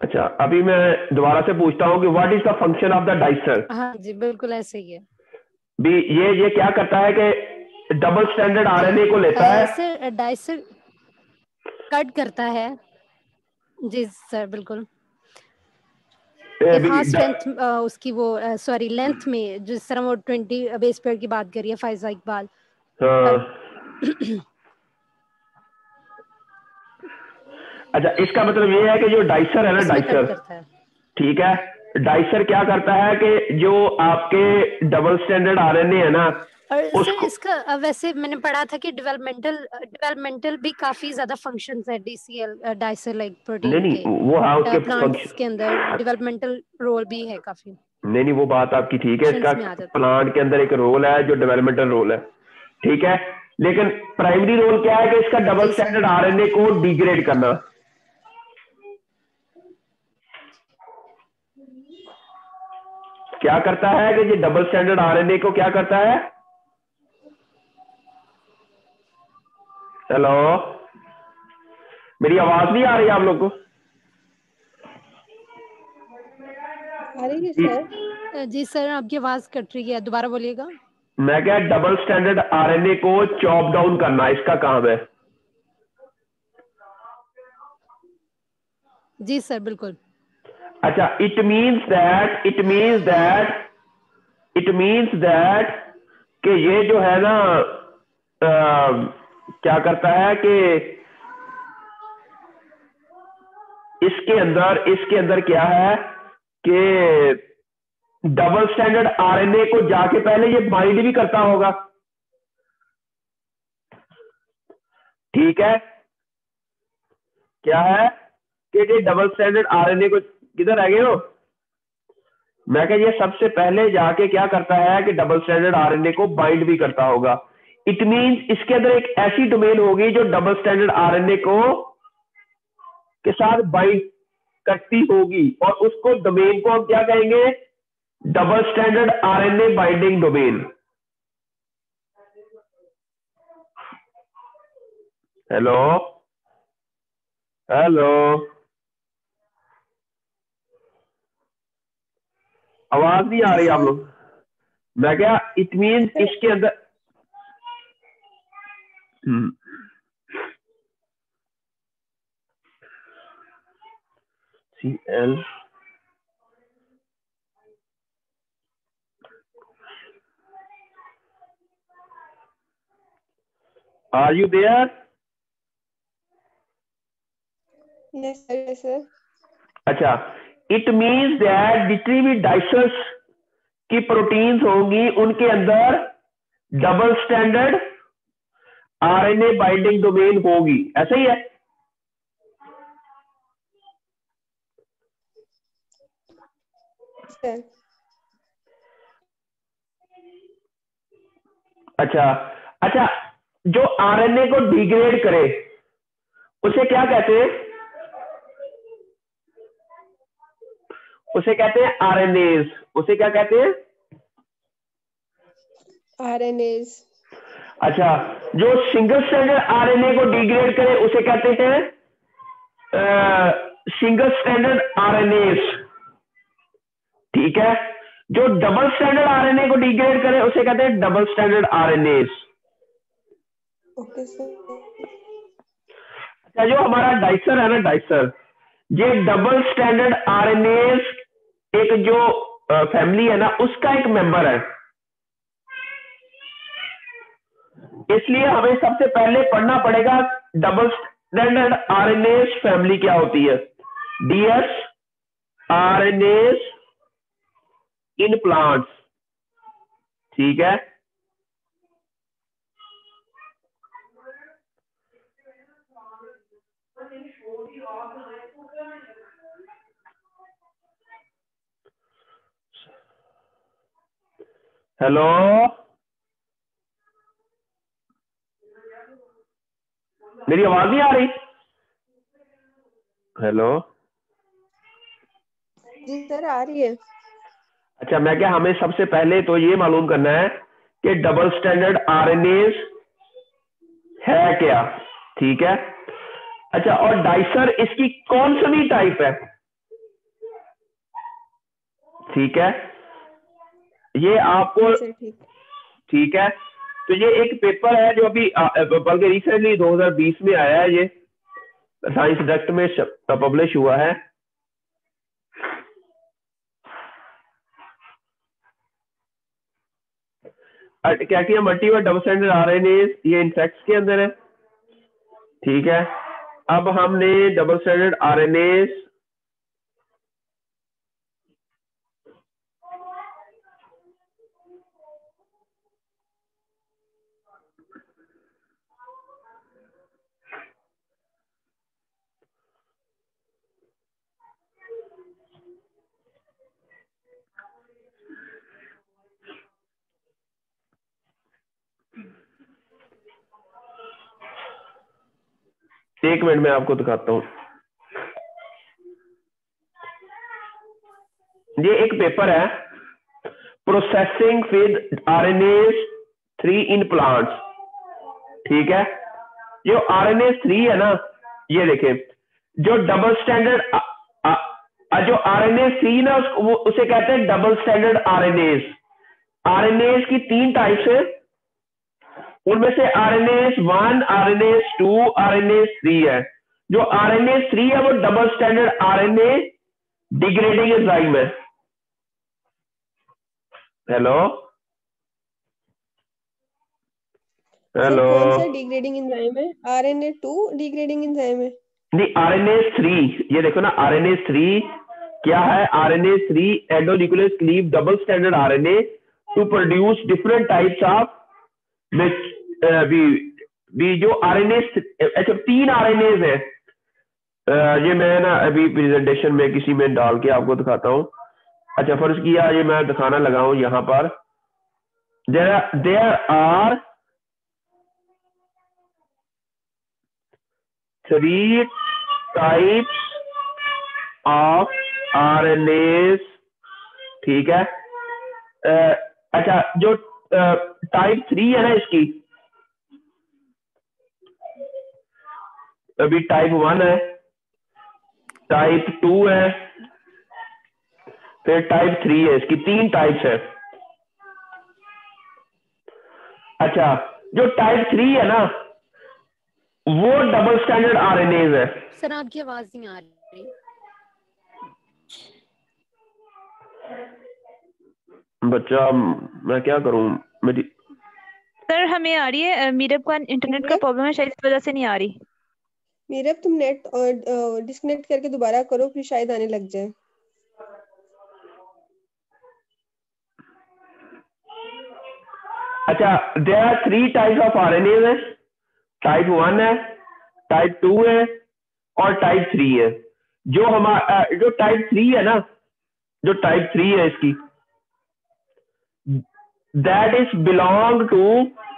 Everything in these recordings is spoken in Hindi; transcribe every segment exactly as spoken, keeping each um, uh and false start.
अच्छा, अभी मैं दोबारा से पूछता हूँ कि what is the function of the dicer. हाँ जी, बिल्कुल ऐसे ही है। भी ये ये क्या करता है कि डबल स्टैंडर्ड आरएनए को लेता है। सर डाइसर कट करता है। जी सर, बिल्कुल ए, एक भी खास ड- स्ट्रेंथ उसकी, वो सॉरी लेंथ में, जिस तरह वो ट्वेंटी बेस पेयर की बात करिए फाइजा इकबाल। हाँ, पर अच्छा, इसका मतलब ये है कि जो डाइसर है ना, उसमें कट डाइसर, करता है। ठीक है, डाइसर क्या करता है कि जो आपके डबल स्टैंडर्ड आरएनए है ना, और सर उसको इसका अ, वैसे मैंने पढ़ा था कि डेवलपमेंटल डेवलपमेंटल भी काफी ज्यादा फंक्शंस है डीसीएल डाइसर लाइक नहीं प्रोटीन के। नहीं वो हाँ उसके प्लांट्स फंक्शन, के अंदर डेवलपमेंटल रोल भी है काफी। नहीं नहीं वो बात आपकी ठीक है, इसका फंक्शंस में आ जाता है। प्लांट के अंदर एक रोल है जो डेवलपमेंटल रोल है, ठीक है, लेकिन प्राइमरी रोल क्या है कि इसका डबल जी सर। स्टैंडर्ड आरएनए को डिग्रेड करना। क्या करता है कि ये डबल स्टैंडर्ड आरएनए को क्या करता है। हेलो, मेरी आवाज नहीं आ रही आप लोग को। आ रही है जी, सर। अ, जी सर, आपकी आवाज कट रही है, दोबारा बोलिएगा। मैं क्या डबल स्टैंडर्ड आरएनए को चॉप डाउन करना इसका काम है। जी सर, बिल्कुल। अच्छा, it means that it means that it means that कि ये जो है ना, अ, क्या करता है कि इसके अंदर इसके अंदर क्या है कि डबल स्टैंडर्ड आरएनए को जाके पहले ये बाइंड भी करता होगा, ठीक है, क्या है कि ये डबल स्टैंडर्ड आरएनए को, किधर आ गए हो, मैं क्या ये सबसे पहले जाके क्या करता है कि डबल स्टैंडर्ड आरएनए को बाइंड भी करता होगा। इट मींस इसके अंदर एक ऐसी डोमेन होगी जो डबल स्टैंडर्ड आरएनए को के साथ बाइंड करती होगी, और उसको डोमेन को हम क्या कहेंगे, double standard RNA binding domain. Hello hello, आवाज नहीं आ जी रही आप सर। लोग। मैं क्या इट मींस सर इसके अंदर, हम्म, सी एल are you there. Yes sir, yes sir. अच्छा, इट मींस दैट जितनी भी डाइसर्स की प्रोटीन्स होंगी उनके अंदर double standard RNA binding domain होगी, ऐसा ही है। सर अच्छा अच्छा, जो आरएनए को डिग्रेड करे उसे क्या कहते हैं, उसे कहते हैं आरएनएज। उसे क्या कहते हैं। आरएनएज। अच्छा, जो सिंगल स्टैंडर्ड आरएनए को डिग्रेड करे उसे कहते हैं सिंगल स्टैंडर्ड आरएनएज, ठीक है, जो डबल स्टैंडर्ड आरएनए को डिग्रेड करे उसे कहते हैं double standard RNase. Okay sir. अच्छा, जो हमारा डाइसर है ना, डाइसर, ये डबल स्टैंडर्ड आरएनएज एक जो फैमिली है ना उसका एक मेंबर है, इसलिए हमें सबसे पहले पढ़ना पड़ेगा डबल स्टैंडर्ड आरएनएज फैमिली क्या होती है। डीएस आरएनएज इन प्लांट्स, ठीक है। हेलो, मेरी आवाज नहीं आ रही। हेलो, जी सर, आ रही है। अच्छा, मैं क्या हमें सबसे पहले तो ये मालूम करना है कि डबल स्टैंडर्ड आरएनएज है क्या, ठीक है। अच्छा, और डाइसर इसकी कौन सी भी टाइप है, ठीक है, ये आपको सर ठीक। ठीक है। तो ये एक पेपर है जो अभी बल्कि रिसेंटली दो हज़ार बीस में आया है, ये साइंस डक्ट में पब्लिश हुआ है। क्या किया, मल्टीपल डबल स्ट्रैंडेड आरएनए ये इंसेक्ट्स के अंदर है, ठीक है। अब हमने डबल स्ट्रैंडेड आरएनए एक मिनट में आपको दिखाता हूं। ये एक पेपर है, processing with RNA three in plants, ठीक है। जो आरएनए थ्री है ना, ये देखें, जो डबल स्टैंडर्ड जो आरएनए थ्री ना उस, वो उसे कहते हैं डबल स्टैंडर्ड आरएनए। आरएनए की तीन टाइप्स है, उनमें से RNA one, RNA two, RNA three है। जो आरएनए थ्री है वो double standard RNA degrading enzyme है। हेलो हेलो, कौन सा डिग्रेडिंग एंजाइम है? आरएनए टू डिग्रेडिंग एंजाइम है? नहीं, आरएनए थ्री, ये देखो ना, आरएनए थ्री क्या है? RNA three endonuclease cleave double standard RNA to produce different types of भी भी जो आरएनए, अच्छा तीन आरएनए है। ये मैं ना अभी प्रेजेंटेशन में किसी में डाल के आपको दिखाता हूँ। अच्छा, फर्ज किया ये मैं दिखाना लगा हूं यहां पर, there there are three types of RNA, ठीक है। uh, अच्छा, जो टाइप थ्री है ना इसकी, अभी टाइप वन है, टाइप टू है, फिर टाइप थ्री है, इसकी तीन टाइप्स है। अच्छा, जो टाइप थ्री है ना वो डबल स्टैंडर्ड आरएनए है। सर आपकी आवाज नहीं आ रही। बच्चा मैं क्या करूं, मेरी सर हमें आ रही है, मीरब का इंटरनेट का प्रॉब्लम है शायद, इस वजह से नहीं आ रही। मीरब तुम नेट डिस्कनेक्ट करके दोबारा करो, फिर शायद आने लग जाए। अच्छा, there are three types of RNA है, टाइप वन है, टाइप टू है और टाइप थ्री है। जो हमारा जो टाइप थ्री है ना, जो टाइप थ्री है इसकी, that is belong to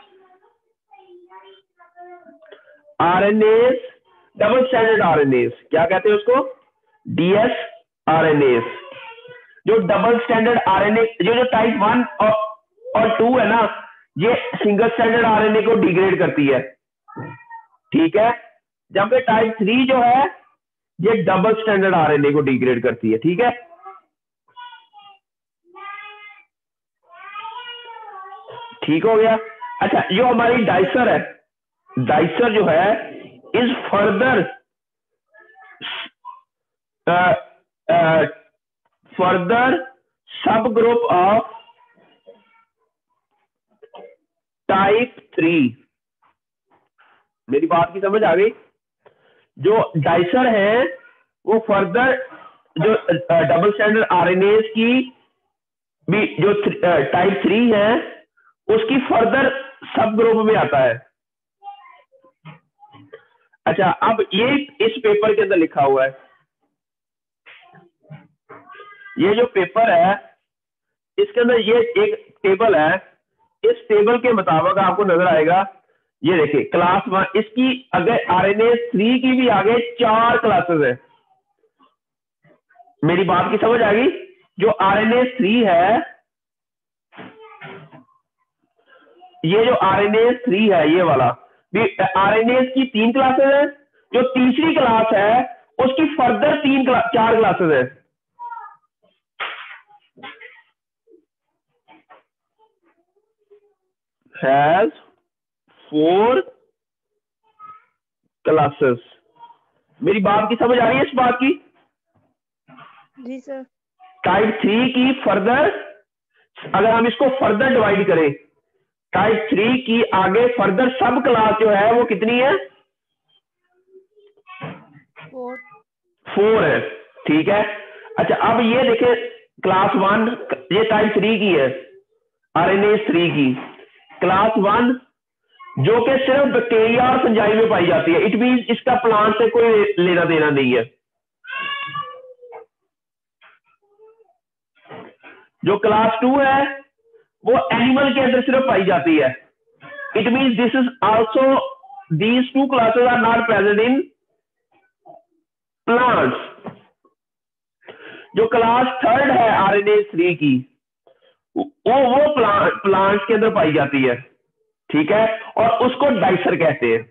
RNA double standard RNA. क्या कहते हैं उसको? DS RNA. जो डबल स्टैंडर्ड आरएनए, जो जो टाइप वन और, और टू है ना, ये सिंगल स्टैंडर्ड आरएनए को डिग्रेड करती है, ठीक है। जबकि टाइप थ्री जो है ये डबल स्टैंडर्ड आरएनए को डिग्रेड करती है, ठीक है। ठीक हो गया। अच्छा, जो हमारी डाइसर है, डाइसर जो है is further further sub group of type three. मेरी बात की समझ आ गई? जो डाइसर है वो फर्दर जो डबल स्टैंडर्ड आरएनए की भी जो टाइप थ्री है उसकी फर्दर सब ग्रुप में आता है। अच्छा, अब ये इस पेपर के अंदर लिखा हुआ है, ये जो पेपर है इसके अंदर ये एक टेबल है, इस टेबल के मुताबिक आपको नजर आएगा, ये देखिए क्लास वन, इसकी अगर आरएनए थ्री की भी आगे चार क्लासेस है। मेरी बात की समझ आ गई? जो आरएनए थ्री है, ये जो आरएनए थ्री है ये वाला आरएनए की तीन क्लासेस है, जो तीसरी क्लास है उसकी फर्दर तीन क्ला, चार क्लासेस है। Has four classes. मेरी बात की समझ आ रही है इस बात की? जी सर। टाइप थ्री की फर्दर, अगर हम इसको फर्दर डिवाइड करें, टाइप थ्री की आगे फर्दर सब क्लास जो है वो कितनी है? फोर। फोर है, ठीक है। अच्छा अब ये देखें, क्लास वन ये टाइप थ्री की है, आरएनए थ्री की। क्लास वन जो कि सिर्फ बैक्टीरिया और फंजाई में पाई जाती है, इट मीन इसका प्लांट से कोई लेना देना नहीं है। जो क्लास टू है वो एनिमल के अंदर सिर्फ पाई जाती है, it mean this is also these two classes are not present in plants. जो क्लास थर्ड है आरएनए थ्री की, वो वो प्लांट प्लांट्स के अंदर पाई जाती है, ठीक है, और उसको डाइसर कहते हैं।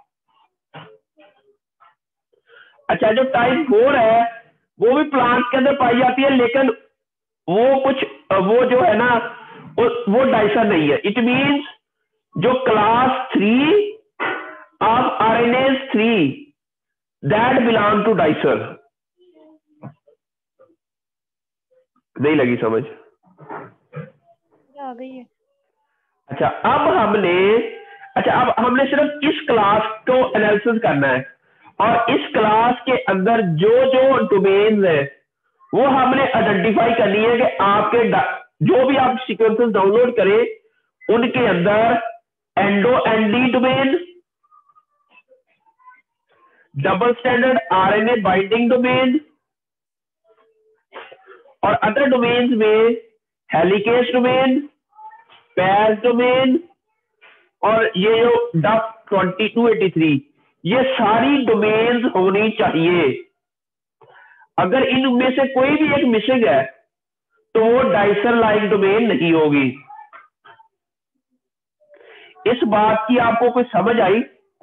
अच्छा जो टाइप फोर है वो भी प्लांट्स के अंदर पाई जाती है, लेकिन वो कुछ वो जो है ना वो, वो डाइसर नहीं है। इट मींस जो class three of RNA three that belong to dicer. नहीं लगी समझ? आ गई है। अच्छा अब हमने अच्छा अब हमने सिर्फ इस क्लास को एनालिसिस करना है, और इस क्लास के अंदर जो जो डोमेन्स है वो हमने आइडेंटिफाई करनी है कि आपके जो भी आप सीक्वेंसेस डाउनलोड करें उनके अंदर endo ND domain, double standard RNA binding domain और अदर डोमेन्स में हेलिकेज डोमेन, पैस डोमेन और ये जो डफ ट्वेंटी टू एटी थ्री, ये सारी डोमेन्स होनी चाहिए। अगर इनमें से कोई भी एक मिसिंग है तो वो डाइसर लाइक डोमेन नहीं होगी। इस बात की आपको कोई समझ आई?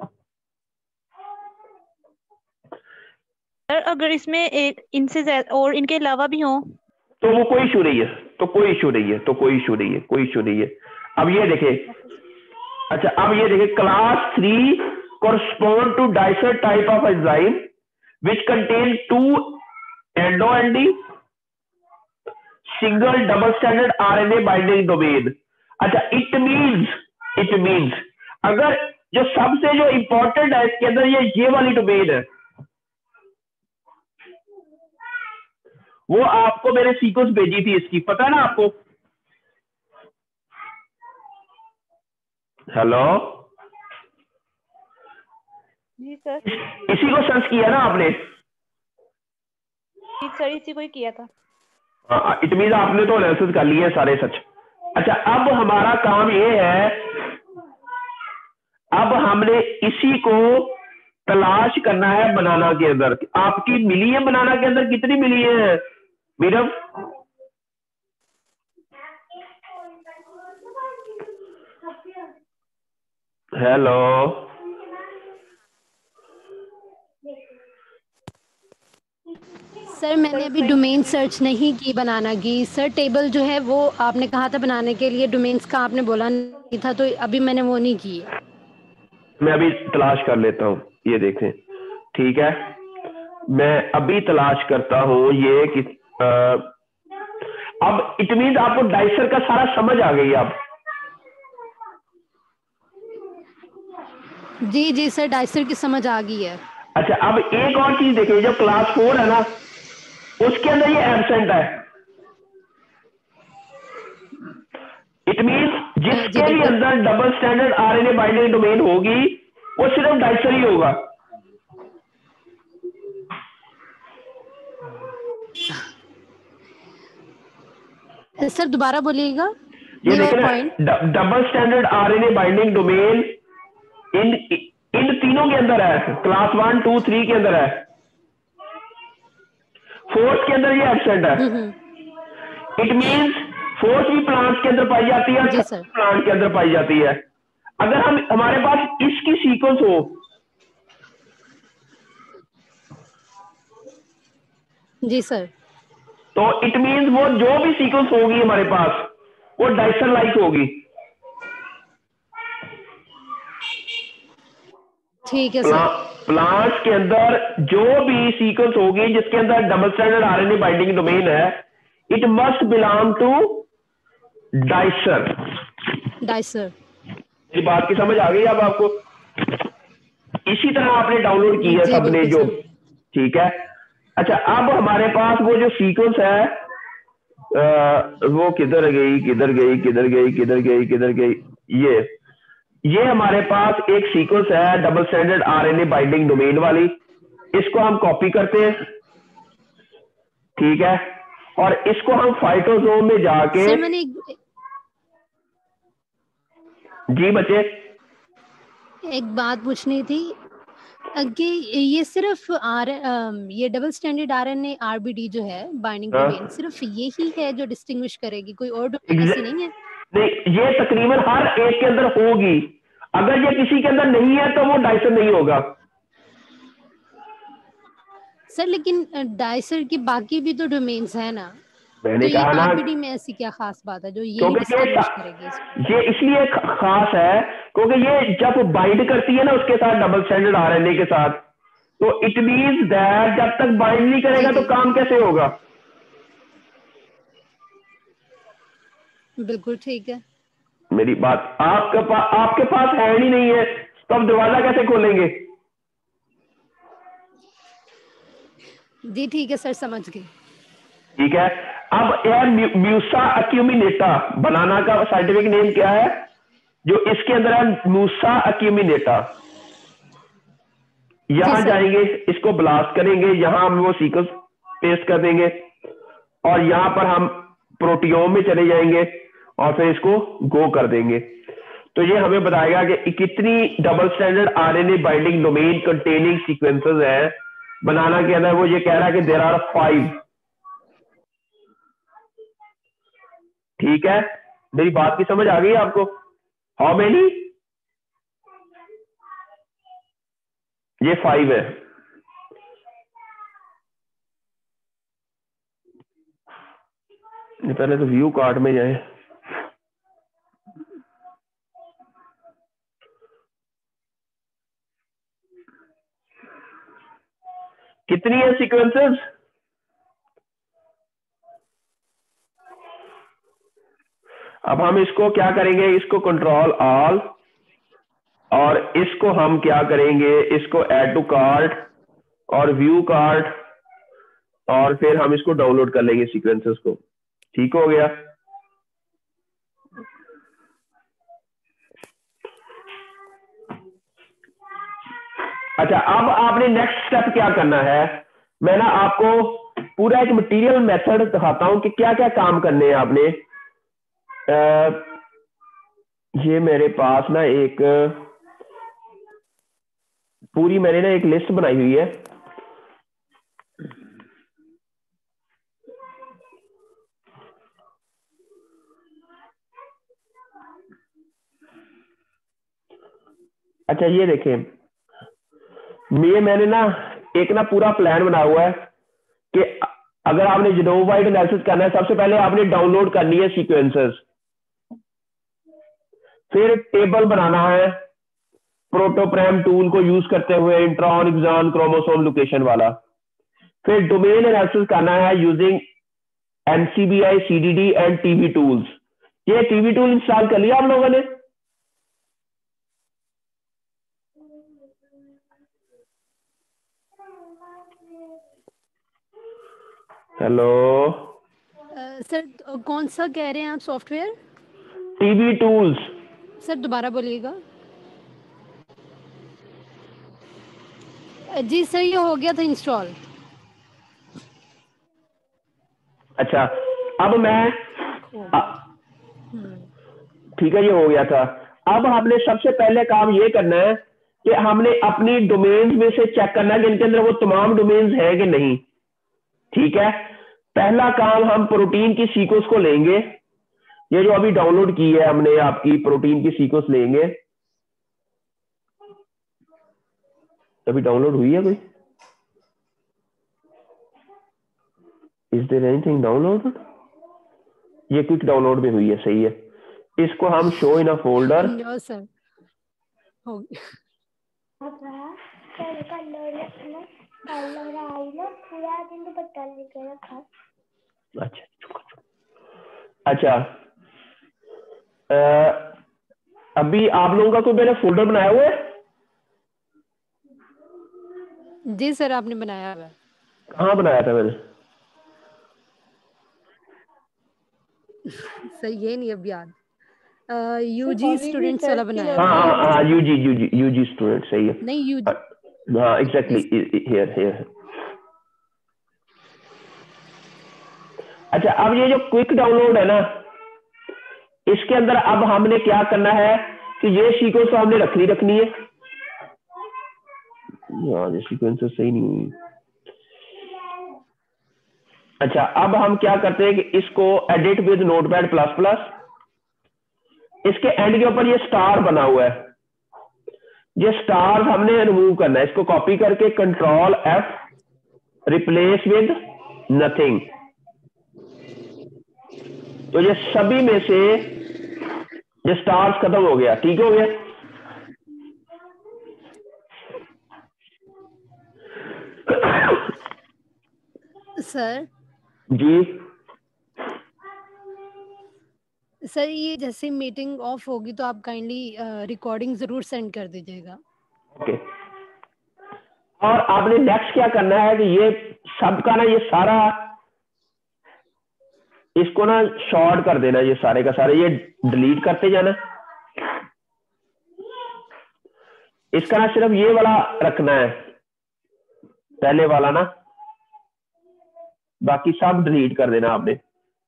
सर अगर इसमें एक इनसे ज्यादा और इनके अलावा भी हो तो वो कोई इशू नहीं है, तो कोई इशू नहीं है, तो कोई इशू नहीं है, कोई इशू नहीं है। अब ये देखें, अच्छा अब ये देखें, class three correspond to dicer type of enzyme which contain two endo and single double stranded R N A binding domain। अच्छा it means it means अगर जो सबसे जो इंपॉर्टेंट है इसके अंदर ये ये वाली डोमेन है, वो आपको मैंने सीक्वेंस भेजी थी इसकी, पता है ना आपको? हेलो जी सर। इसी को सर्च किया ना आपने? जी सर इसी को ही किया था। इट मीन आपने तो एनालिसिस कर लिए सारे सच। अच्छा अब हमारा काम ये है, अब हमने इसी को तलाश करना है बनाना के अंदर। आपकी मिली है बनाना के अंदर? कितनी मिली है मीरम? हेलो सर मैंने अभी डोमेन सर्च नहीं की बनाना की। सर टेबल जो है वो आपने कहा था बनाने के लिए, डोमेन्स का आपने बोला नहीं था, तो अभी मैंने वो नहीं की। मैं अभी तलाश कर लेता हूँ, ये देखें, ठीक है, मैं अभी तलाश करता हूँ ये कि आ, अब इट मीन आपको डाइसर का सारा समझ आ गई अब? जी जी सर डाइसर की समझ आ गई है। अच्छा अब एक और चीज देखिए, जब क्लास फोर है ना उसके अंदर ये एब्सेंट है, इट मीन जिसके भी अंदर double standard RNA binding domain होगी वो सिर्फ डाइसर ही होगा। सर दोबारा बोलिएगा ये देखना, double standard RNA binding domain इन इन तीनों के अंदर है, क्लास वन टू थ्री के अंदर है, फोर्थ के अंदर ये एब्सेंट है। इट मींस फोर्थ भी प्लांट्स के अंदर पाई जाती है, प्लांट के अंदर पाई जाती है। अगर हम हमारे पास इसकी सीक्वेंस हो जी सर, तो इट मींस वो जो भी सीक्वेंस होगी हमारे पास वो डाइसर लाइक होगी। ठीक है प्ला, सर। प्लांट्स के अंदर जो भी सीक्वेंस होगी जिसके अंदर double stranded RNA binding domain है, it must belong to dicer. Dicer. ये बात की समझ आ गई अब आपको? इसी तरह आपने डाउनलोड की है जी सबने बिल्कुल जो, सर। ठीक है। अच्छा, अब हमारे पास वो जो सीक्वेंस है आ, वो किधर गई किधर गई किधर गई किधर गई किधर गई, ये ये हमारे पास एक सीक्वेंस है double stranded RNA binding domain वाली। इसको हम कॉपी करते हैं, ठीक है, और इसको हम फाइटोसोम में जाके, सर मैंने एक, जी बच्चे, एक बात पूछनी थी कि ये सिर्फ आर ये डबल स्टैंडर्ड आरएनए आरबीडी जो है बाइंडिंग हाँ, डोमेन, सिर्फ ये ही है जो डिस्टिंग्विश करेगी, कोई और डोमेन ऐसी एग्जैक्ट नहीं है? नहीं, ये तकरीबन हर एक के अंदर होगी। अगर ये किसी के अंदर नहीं है तो वो डाइसर नहीं होगा। सर लेकिन डाइसर की बाकी भी तो डोमेन्स है ना, मैंने तो ये कहा ना, आरबीडी में ऐसी क्या खास बात है जो यही क्योंकि ये डिस्टिंग्विश करेगी इसको? ये इसलिए ख- खास है क्योंकि ये जब बाइंड करती है ना उसके साथ, डबल स्टैंडर्ड आरएनए के साथ, तो इट मींस दैट जब तक बाइंड नहीं जी करेगा तो जी काम कैसे होगा? बिल्कुल ठीक है। मेरी बात आपके पास आपके पास है ही नहीं है, तो आप दरवाजा कैसे खोलेंगे? जी ठीक है सर, समझ गई। ठीक है। अब यह म्यू, म्यूसा अक्यूमिनेटा, बनाना का साइंटिफिक नेम क्या है जो इसके अंदर है? म्यूसा अक्यूमिनेटा। जी यहां सर। जाएंगे, इसको ब्लास्ट करेंगे, यहां हम वो सीक्वेंस पेस्ट कर देंगे, और यहां पर हम प्रोटियोम में चले जाएंगे और फिर इसको गो कर देंगे। तो ये हमें बताएगा कि कितनी double standard RNA binding domain containing sequences हैं बनाना के अंदर। वो ये कह रहा है कि देयर आर फाइव। ठीक है, मेरी बात की समझ आ गई आपको? How many? ये फाइव है। पहले तो व्यू कार्ड में जाए। कितनी है सीक्वेंसेस? अब हम इसको क्या करेंगे, इसको कंट्रोल ऑल, और इसको हम क्या करेंगे, इसको ऐड टू कार्ट और व्यू कार्ट, और फिर हम इसको डाउनलोड कर लेंगे सीक्वेंसेस को। ठीक हो गया? अच्छा, अब आपने नेक्स्ट स्टेप क्या करना है, मैं ना आपको पूरा एक मटेरियल मेथड दिखाता हूं कि क्या क्या काम करने हैं आपने। आ, ये मेरे पास ना एक पूरी मैंने ना एक लिस्ट बनाई हुई है। अच्छा, ये देखें, ये मैंने ना एक ना पूरा प्लान बना हुआ है कि अगर आपने जीनोम वाइड एनालिसिस करना है, सबसे पहले आपने डाउनलोड करनी है सीक्वेंसेस, फिर टेबल बनाना है प्रोटोप्रैम टूल को यूज करते हुए, इंट्रॉन, एक्सॉन, क्रोमोसोम लोकेशन वाला, फिर डोमेन एनालिसिस करना है using NCBI, CDD and TV tools. ये टीवी टूल इंस्टॉल कर लिया आप लोगों ने? हेलो सर कौन सा कह रहे हैं आप सॉफ्टवेयर? TV tools. सर दोबारा बोलिएगा। जी सर, ये हो गया था इंस्टॉल। अच्छा, अब मैं हो आ, गया था। हम्म। ठीक है, ये हो गया था। अब हमने सबसे पहले काम ये करना है कि हमने अपनी डोमेन्स में से चेक करना है कि इनके अंदर वो तमाम डोमेन्स हैं कि नहीं। ठीक है, पहला काम हम प्रोटीन की सीक्वेंस को लेंगे। ये जो अभी डाउनलोड की है हमने आपकी प्रोटीन की सीक्वेंस लेंगे। अभी डाउनलोड हुई है कोई? Is there anything download? ये क्विक डाउनलोड में हुई है, सही है। इसको हम show in a folder. No sir, हो गया। अच्छा अच्छा अ, अभी आप लोगों का कोई मैंने फोल्डर बनाया हुआ है? जी सर, आपने बनाया हुआ है। कहाँ बनाया था मैंने? सर ये नहीं अब याद। यूजी कॉलेज में स्टूडेंट्स वाला सेट के बनाया नाम हाँ था। से हाँ है हाँ ना? यूजी यूजी यूजी स्टूडेंट सही है। नहीं यूजी हाँ एग्जैक्टली हियर हियर। अच्छा अब ये जो क्विक डाउनलोड है ना, इसके अंदर अब हमने क्या करना है कि ये सीक्वेंस तो हमने रखनी रखनी है। हाँ ये सीक्वेंस तो सही नहीं हुई। अच्छा अब हम क्या करते हैं कि इसको edit with Notepad plus plus, इसके एंड के ऊपर ये स्टार बना हुआ है, ये स्टार हमने रिमूव करना है। इसको कॉपी करके control F, replace with nothing, तो ये सभी में से ये स्टार्स खत्म हो गया। ठीक हो गया? सर जी सर ये जैसे मीटिंग ऑफ होगी तो आप काइंडली रिकॉर्डिंग जरूर सेंड कर दीजिएगा। ओके। और आपने नेक्स्ट क्या करना है कि ये सबका ना ये सारा इसको ना शॉर्ट कर देना, ये सारे का सारे ये डिलीट करते जाना। इसका ना सिर्फ ये वाला रखना है पहले वाला ना, बाकी सब डिलीट कर देना आपने।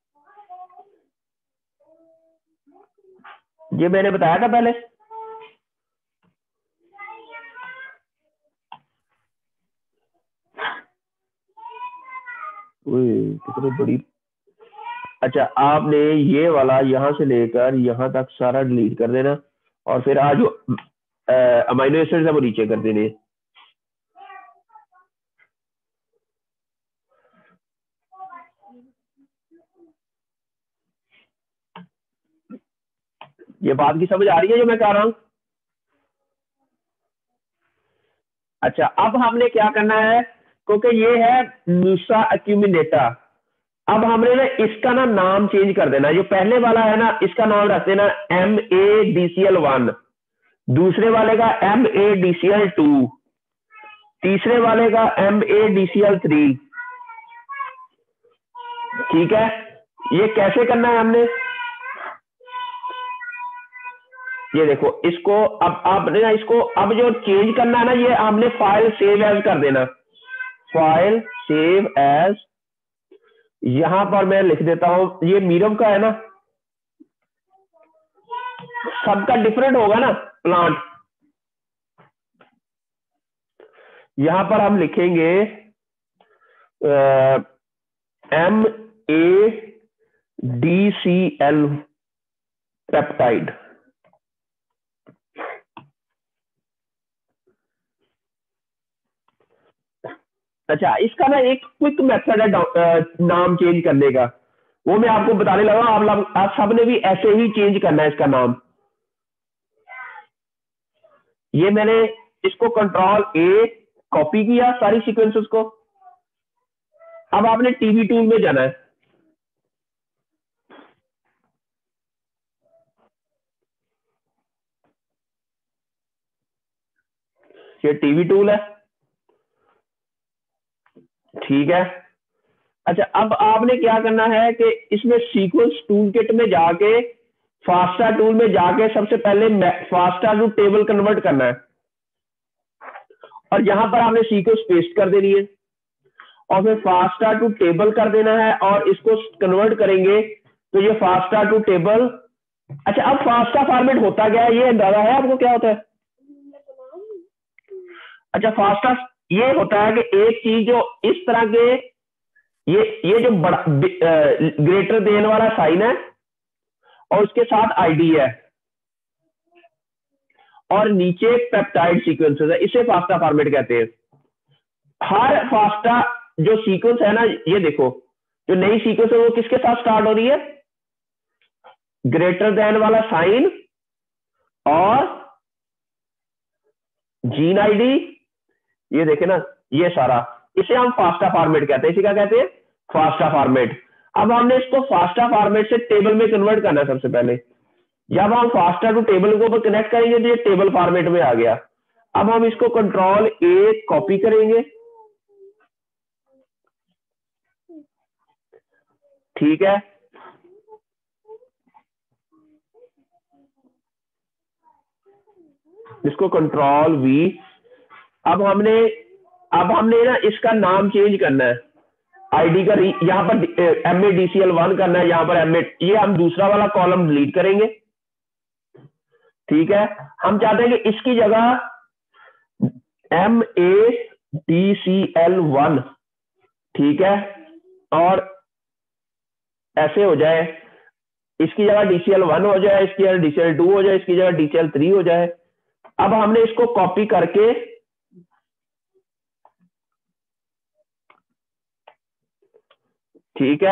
ये मैंने बताया था पहले। कितनी बड़ी। अच्छा आपने ये वाला यहां से लेकर यहां तक सारा डिलीट कर देना, और फिर आज जो अमाइनो एसिड्स है वो नीचे कर देने। ये बात की समझ आ रही है जो मैं कह रहा हूं? अच्छा अब हमने क्या करना है, क्योंकि ये है नुसा एक्यूमिनेटा, अब हमने ना इसका ना नाम चेंज कर देना। जो पहले वाला है ना इसका नाम रख देना M A D C L one, दूसरे वाले का M A D C L two, तीसरे वाले का M A D C L three. ठीक है? ये कैसे करना है हमने, ये देखो इसको अब आपने ना इसको अब जो चेंज करना है ना, ये हमने फाइल सेव एज कर देना। फाइल सेव एज, यहां पर मैं लिख देता हूं, ये मीरम का है ना, सबका डिफरेंट होगा ना प्लांट। यहां पर हम लिखेंगे M A D C L peptide. अच्छा इसका ना एक क्विक मेथड है नाम चेंज करने का, वो मैं आपको बताने लगा। आप लोग आप सब ने भी ऐसे ही चेंज करना है इसका नाम। ये मैंने इसको कंट्रोल ए कॉपी किया सारी सीक्वेंसेस को। अब आपने टीवी टूल में जाना है, ये टीवी टूल है। ठीक है? अच्छा अब आपने क्या करना है कि इसमें सीक्वेंस टूल किट में जाके फास्टा टूल में जाके सबसे पहले फास्टा टू टेबल कन्वर्ट करना है, और यहां पर आपने सीक्वेंस पेस्ट कर देनी है, और फिर फास्टा टू टेबल कर देना है, और इसको कन्वर्ट करेंगे तो ये फास्टा टू टेबल। अच्छा अब फास्टा फॉर्मेट होता क्या है, ये अंदाजा है आपको क्या होता है? अच्छा फास्टा ये होता है कि एक चीज जो इस तरह के, ये ये जो बड़ा ग्रेटर देन वाला साइन है और उसके साथ आईडी है और नीचे पेप्टाइड सीक्वेंसेस है, इसे फास्टा फॉर्मेट कहते हैं। हर फास्टा जो सीक्वेंस है ना, ये देखो जो नई सीक्वेंस है वो किसके साथ स्टार्ट हो रही है, ग्रेटर देन वाला साइन और जीन आईडी, ये देखे ना ये सारा, इसे हम फास्टा फॉर्मेट कहते हैं। इसे क्या कहते हैं? FASTA format. अब हमने इसको फास्टा फॉर्मेट से टेबल में कन्वर्ट करना है सबसे पहले। जब हम फास्टा टू टेबल को ऊपर कनेक्ट करेंगे तो ये टेबल फॉर्मेट में आ गया। अब हम इसको कंट्रोल ए कॉपी करेंगे, ठीक है। इसको कंट्रोल वी। अब हमने अब हमने ना इसका नाम चेंज करना है, आईडी का, यहां पर M A D C L one करना है, यहां पर एम ए, ये हम दूसरा वाला कॉलम डिलीट करेंगे, ठीक है। हम चाहते हैं कि इसकी जगह M A D C L one, ठीक है, और ऐसे हो जाए, इसकी जगह डी सी एल वन हो जाए, इसकी जगह डी सी एल टू हो जाए, इसकी जगह डी सी एल थ्री हो जाए। अब हमने इसको कॉपी करके ठीक है,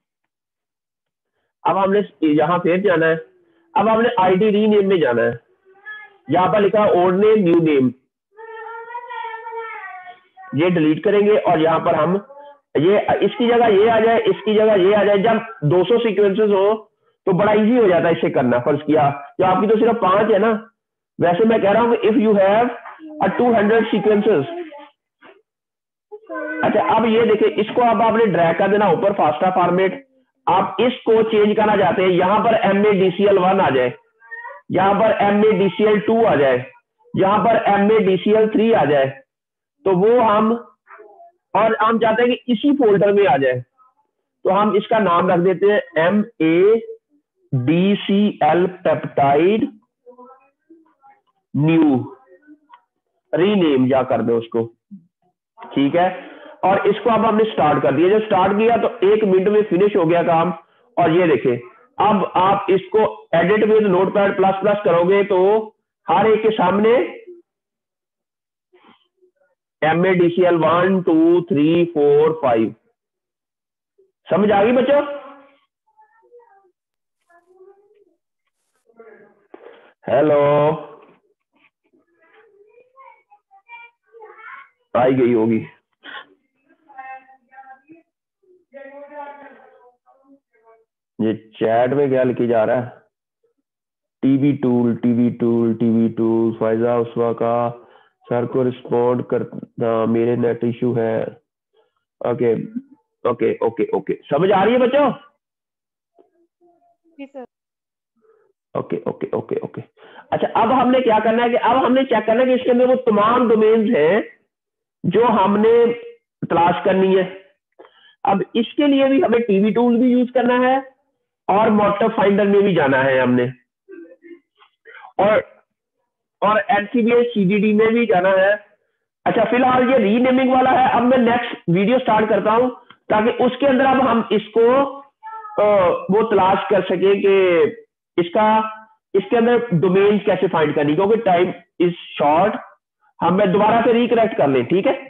अब हमने यहां फिर जाना है। अब हमने आईडी रीनेम में जाना है, यहां पर लिखा ओल्ड नेम न्यू नेम, ये डिलीट करेंगे और यहां पर हम ये इसकी जगह ये आ जाए, इसकी जगह ये आ जाए। जब दो सौ सीक्वेंसेस हो तो बड़ा इजी हो जाता है इसे करना। फर्ज किया कि आपकी तो सिर्फ पांच है ना, वैसे मैं कह रहा हूं कि if you have a two hundred sequences. अच्छा, अब ये देखिए, इसको अब आपने ड्रैग कर देना ऊपर फास्टा फॉर्मेट। आप इसको चेंज करना चाहते हैं, यहां पर M A D C L one आ जाए, यहां पर M A D C L two आ जाए, यहां पर M A D C L three आ जाए, तो वो हम, और हम चाहते हैं कि इसी फोल्डर में आ जाए, तो हम इसका नाम रख देते हैं M A D C L peptide new, rename या कर दो उसको, ठीक है। और इसको अब हमने स्टार्ट कर दिया। जब स्टार्ट किया तो एक मिनट में फिनिश हो गया काम। और ये देखें, अब आप इसको edit with Notepad plus plus करोगे तो हर एक के सामने M A D C L one two three four five, समझ आ गई बच्चों? हेलो, आई गई होगी। ये चैट में क्या लिखी जा रहा है? TV tool TV tool TV tool Faiza उसवा का सर को रिस्पॉन्ड करना, मेरे नेट इशू है। ओके ओके ओके ओके, समझ आ रही है बच्चों? जी सर। Okay okay okay okay. अच्छा, अब हमने क्या करना है कि अब हमने चेक करना है कि इसके अंदर वो तमाम डोमेन्स हैं जो हमने तलाश करनी है। अब इसके लिए भी हमें टीवी टूल भी यूज करना है और मोटिव फाइंडर में भी जाना है हमने, और और एनसीबीएस सीडीडी में भी जाना है। अच्छा, फिलहाल ये रीनेमिंग वाला है। अब मैं नेक्स्ट वीडियो स्टार्ट करता हूं ताकि उसके अंदर अब हम इसको आ, वो तलाश कर सके कि इसका इसके अंदर डोमेन कैसे फाइंड करनी, क्योंकि टाइम इज शॉर्ट। हम मैं दोबारा से रिकनेक्ट कर लें, ठीक है।